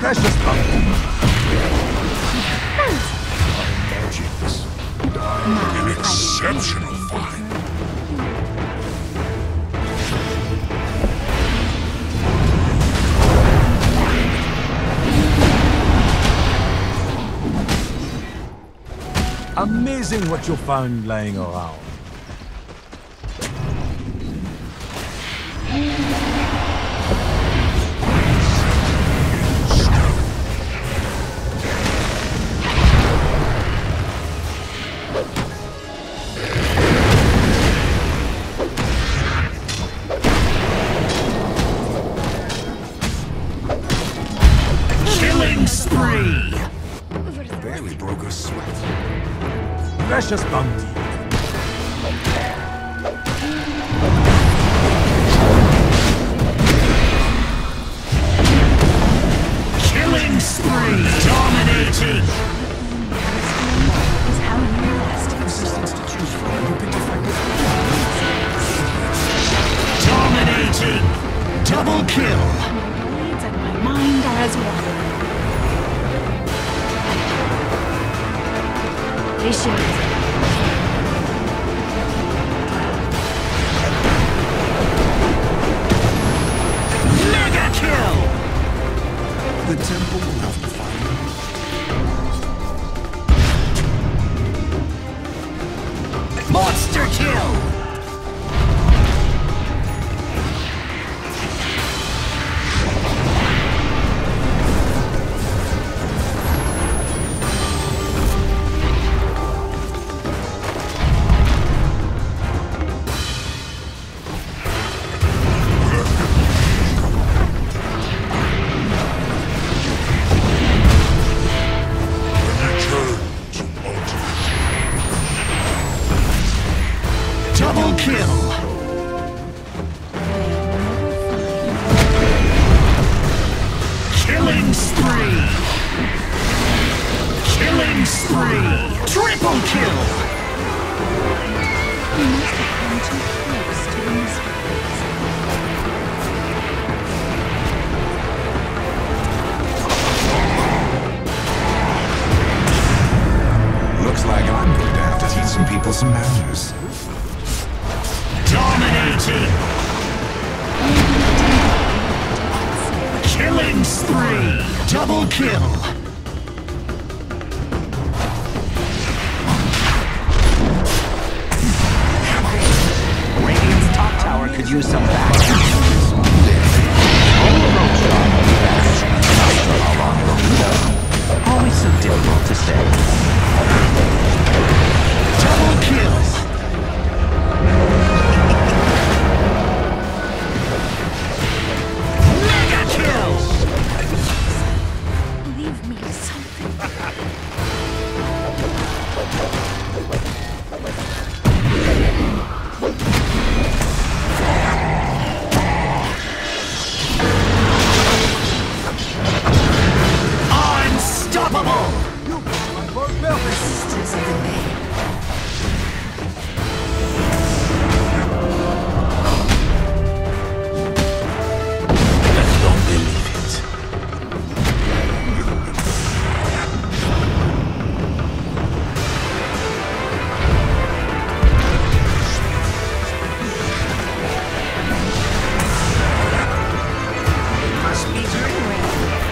Precious bounty. Legends. An exceptional find. Amazing what you found lying around. Killing spree! Barely broke a sweat. Precious bounty. Killing spree! Dominating! Is how you last. Resistance to choose from. You picked effective. Dominating! Double kill! My blades and my mind are as one. Patience. Mega kill! The temple will have to find him. Monster kill! Double kill! Killing spree! Killing spree! Triple kill! You must have come too close to the mysteries. Looks like I'm going to have to teach some people some manners. Dominating! Killing spree! Double kill! Radiant's top tower could use some backup. Always so difficult to say. Double kill! Mega kill! Leave me something. Unstoppable! Resistance of the name. I don't believe it. Must be dreaming.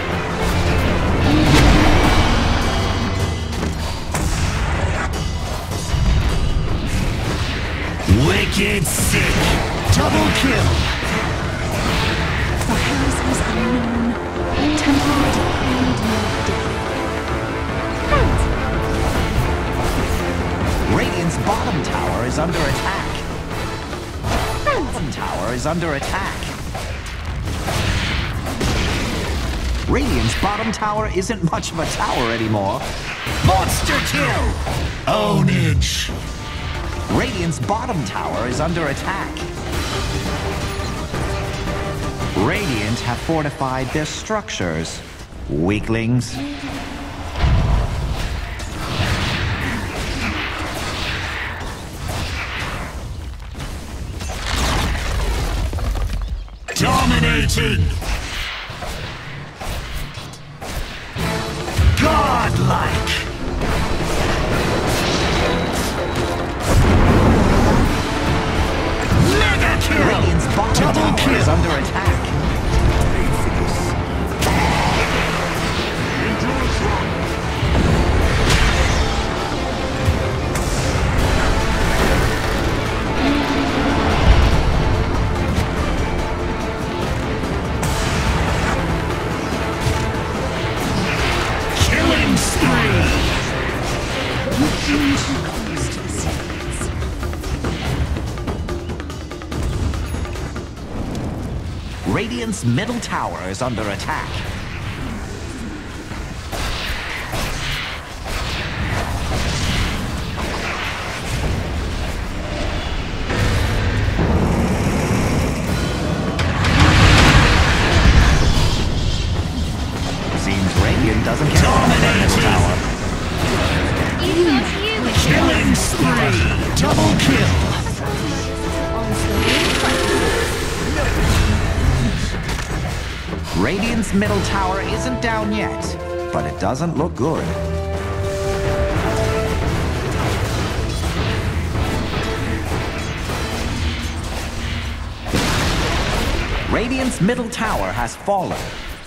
Wicked sick! Double kill! The house is unknown. Templar decreed no death. Radiant's bottom tower is under attack. Bottom tower is under attack. Radiant's bottom tower isn't much of a tower anymore. Monster kill! Ownage! Radiant's bottom tower is under attack. Radiant have fortified their structures. Weaklings. Dominating! Godlike! Mega kill! Radiant's bottom tower is under attack. Killing spree! Radiant's middle tower is under attack. Seems Radiant doesn't care about the middle tower. Killing spree! Double kill! Radiant's middle tower isn't down yet, but it doesn't look good. Radiant's middle tower has fallen.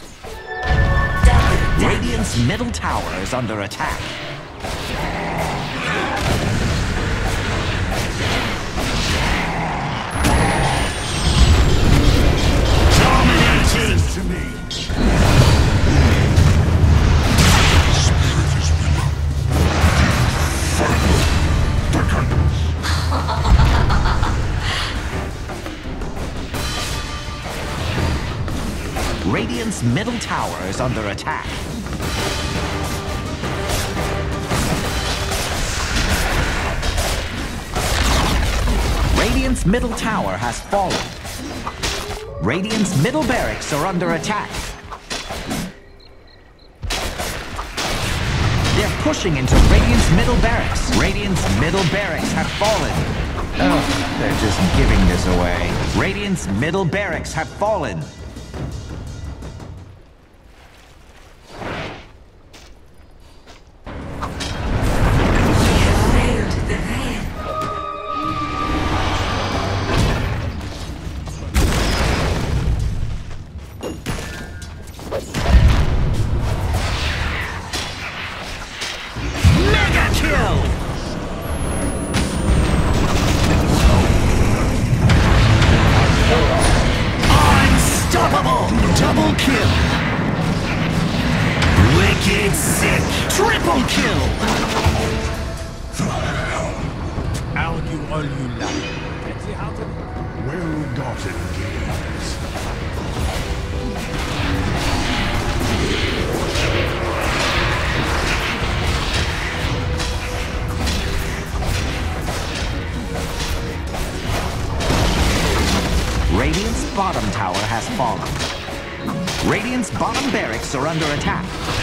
Radiant's middle tower is under attack. Dominating! To me! Spirit is below. Radiant's middle tower is under attack. Radiant's middle tower has fallen. Radiant's middle barracks are under attack. They're pushing into Radiant's middle barracks. Radiant's middle barracks have fallen. Oh, they're just giving this away. Radiant's middle barracks have fallen. Double kill! Wicked sick! Triple kill! Argue all you like. Can't see how to... Well-gotten gains. Radiant's bottom tower has fallen. Radiant's bottom barracks are under attack.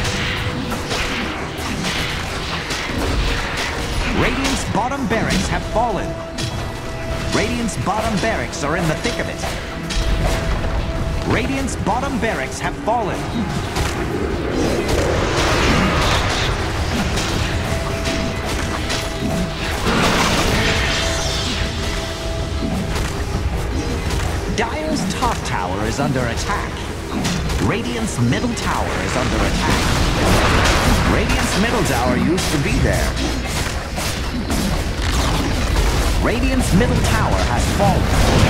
Radiant's bottom barracks have fallen. Radiant's bottom barracks are in the thick of it. Radiant's bottom barracks have fallen. Dire's top tower is under attack. Radiant's middle tower is under attack. Radiant's middle tower used to be there. Radiant's middle tower has fallen.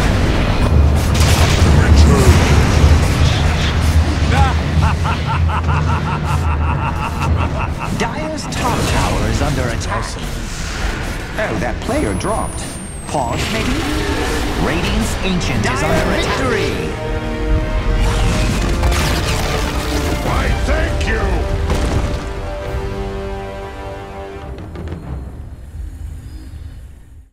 Dire's top tower is under attack. Oh, that player dropped. Pause, maybe? Radiant's Ancient is under attack.